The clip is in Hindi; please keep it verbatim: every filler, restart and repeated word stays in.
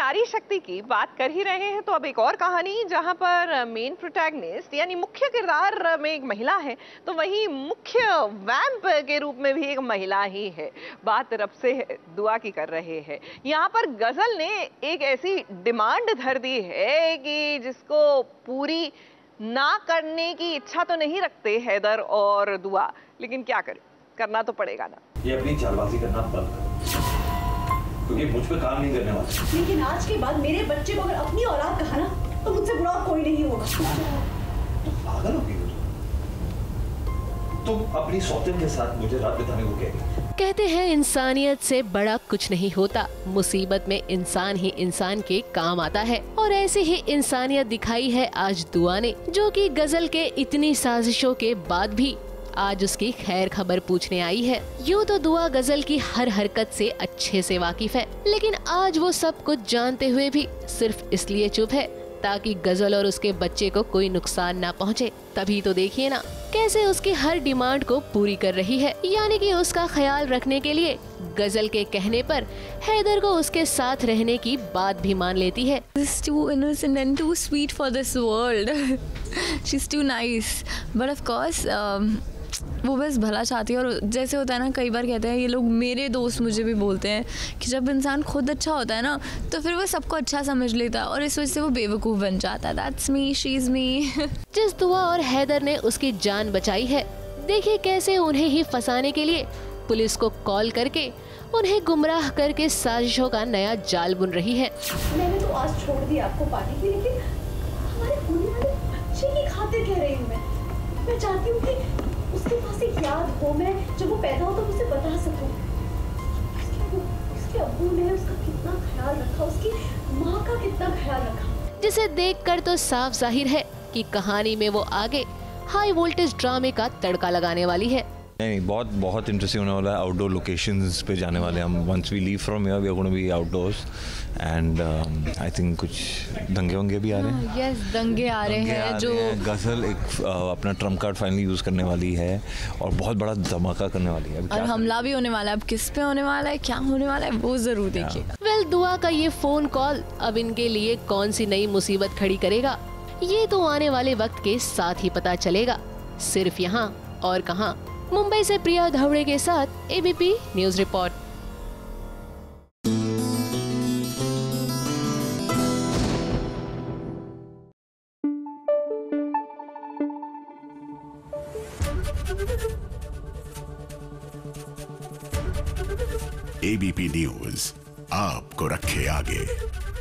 नारी शक्ति की बात कर ही रहे हैं तो अब एक और कहानी जहां पर मेन प्रोटैगनिस्ट यानी मुख्य किरदार में एक महिला है तो वहीं मुख्य वैम्प के रूप में भी एक महिला ही है। बात रब से दुआ की कर रहे हैं। यहाँ पर गजल ने एक ऐसी डिमांड धर दी है कि जिसको पूरी ना करने की इच्छा तो नहीं रखते हैदर और दुआ, लेकिन क्या करें, करना तो पड़ेगा ना। ये अपनी चालबाजी करना बंद करो क्योंकि मुझ पे काम नहीं करने वाला। लेकिन आज के बाद मेरे बच्चे को अगर अपनी औलाद कहा ना तो मुझसे बुरा कोई नहीं होगा। तो पागल हो गई हो तुम। तुम अपनी सौतन के साथ मुझे रात बिताने को कह रही। कहते हैं इंसानियत से बड़ा कुछ नहीं होता, मुसीबत में इंसान ही इंसान के काम आता है। और ऐसे ही इंसानियत दिखाई है आज दुआ ने, जो कि गजल के इतनी साजिशों के बाद भी आज उसकी खैर खबर पूछने आई है। यूँ तो दुआ गजल की हर हरकत से अच्छे से वाकिफ है, लेकिन आज वो सब कुछ जानते हुए भी सिर्फ इसलिए चुप है ताकि गजल और उसके बच्चे को कोई नुकसान ना पहुंचे। तभी तो देखिए ना कैसे उसकी हर डिमांड को पूरी कर रही है, यानी कि उसका ख्याल रखने के लिए गजल के कहने पर हैदर को उसके साथ रहने की बात भी मान लेती है। She's too innocent and too sweet for this world. She's too nice. But of course, um, वो बस भला चाहती है। और जैसे होता है ना, कई बार कहते हैं ये लोग, मेरे दोस्त मुझे भी बोलते हैं कि जब इंसान खुद अच्छा होता है ना तो फिर वो सबको अच्छा समझ लेता है और इस वजह से वो बेवकूफ़ बन जाता है। That's me, she's me. जिस दुआ और हैदर ने उसकी जान बचाई है, देखिए कैसे उन्हें ही फंसाने के लिए पुलिस को कॉल करके उन्हें गुमराह करके साजिशों का नया जाल बुन रही है। मैंने तो आज छोड़ दी आपको पाने की, लेकिन हमारे होने वाले बच्चे की खातिर कह रही हूँ मैं। मैं चाहती हूँ कि उसके पास एक याद हो, मैं जब वो पैदा हो तो उसे बता सकूं उसके, उसके अब्बू ने उसका कितना ख्याल रखा, उसकी माँ का कितना ख्याल रखा। जिसे देखकर तो साफ जाहिर है कि कहानी में वो आगे हाई वोल्टेज ड्रामे का तड़का लगाने वाली है। नहीं, बहुत बहुत इंटरेस्टिंग होने वाला है। आउटडोर लोकेशंस पे जाने वाले हम। Once we leave from here we are going to be outdoors and I think कुछ दंगे वंगे भी आ रहे हैं। यस, दंगे आ रहे हैं। जो गजल एक uh, अपना ट्रम्प कार्ड फाइनली यूज करने वाली है और बहुत बड़ा धमाका करने वाली है। और हमला भी होने वाला है। अब किस पे होने वाला है, क्या होने वाला है, वो जरूर देखिएगा। वेल, दुआ का ये फोन कॉल अब इनके लिए कौन सी नई मुसीबत खड़ी करेगा, ये तो आने वाले वक्त के साथ ही पता चलेगा। सिर्फ यहाँ और कहाँ। मुंबई से प्रिया धावड़े के साथ ABP news report. ABP news आपको रखे आगे।